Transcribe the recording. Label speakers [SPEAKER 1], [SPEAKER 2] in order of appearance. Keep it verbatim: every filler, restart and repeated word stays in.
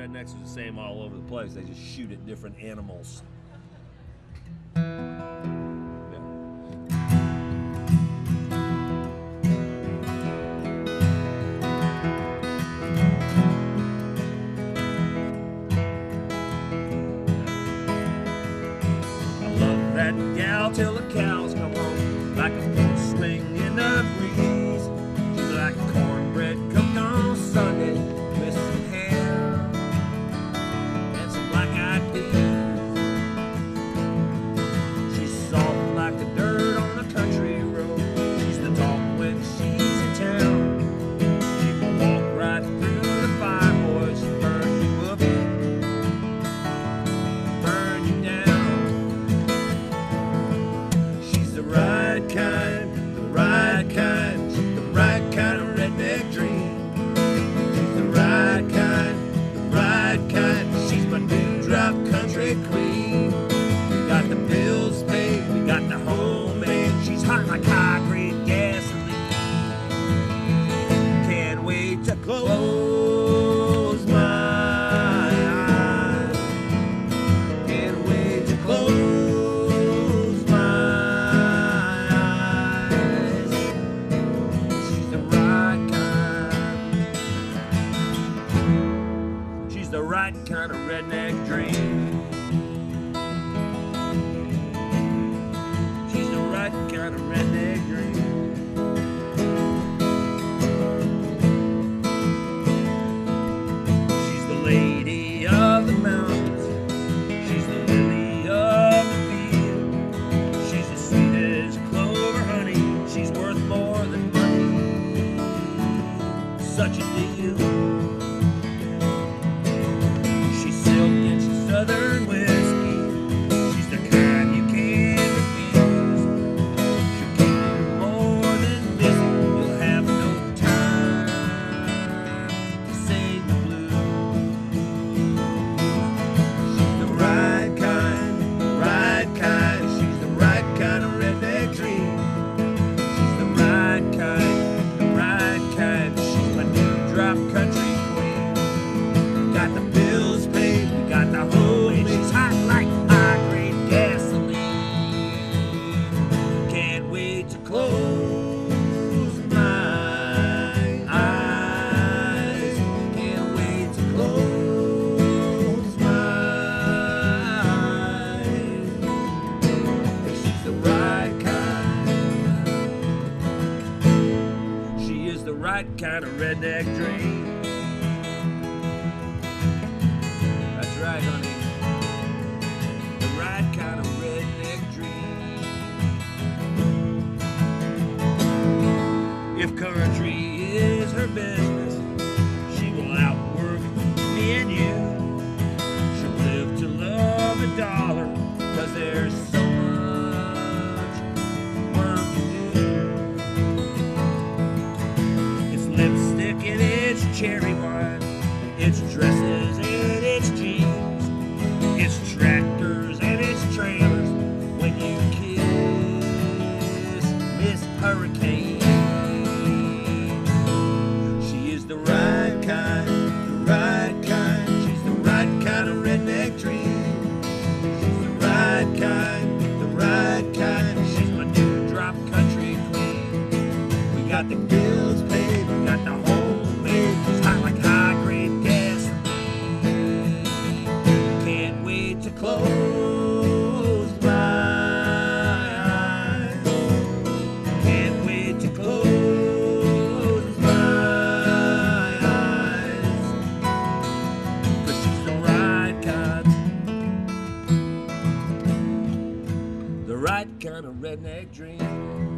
[SPEAKER 1] rednecks are the same all over the place. They just shoot at different animals. Till the cows come home, like a full swing in the breeze. She's like cornbread cooked on Sunday with some ham and some black-eyed peas. She's soft like the dirt on a country road. She's the talk when she's in town. She will walk right through the fire, boys, burn you up, burn you down. The right kind, the right kind, the right kind of redneck dream. She's the right kind, the right kind. She's my dewdrop country queen. We got the bills paid, we got the homemade. She's hot like high-grade gasoline. Can't wait to close my eyes. Can't wait to close. The right kind of redneck dream. She's the right kind of redneck dream. She's the lady of the mountains. She's the lily of the field. She's as sweet as clover honey. She's worth more than money. Such a deal. Southern whiskey, she's the kind you can't refuse. She'll keep you more than busy. You'll have no time to sing the blues. She's the right kind, right kind. She's the right kind of redneck dream. She's the right kind, the right kind. She's my dewdrop country queen. Got the bills paid, got the home. She's hot like high-grade gasoline. Can't wait to close my eyes. Can't wait to close my eyes. She's the right kind. She is the right kind of redneck dream. That's right, honey. Kind of redneck dream. If country is her business, she will outwork me and you. She'll live to love a dollar, cause there's so much work to do. It's lipstick and it's cherry wine, it's dresses and it's jeans, it's tractors and it's trailers when you kiss Miss Hurricane. She is the right kind, the right kind. She's the right kind of redneck dream. She's the right kind, the right kind. She's my dewdrop country queen. We got the bills paid, we got the homemade. She's hot like high-grade gasoline. Can't wait to close my eyes. Can't wait to close my eyes. 'Cause she's the right kind, the right kind of redneck dream.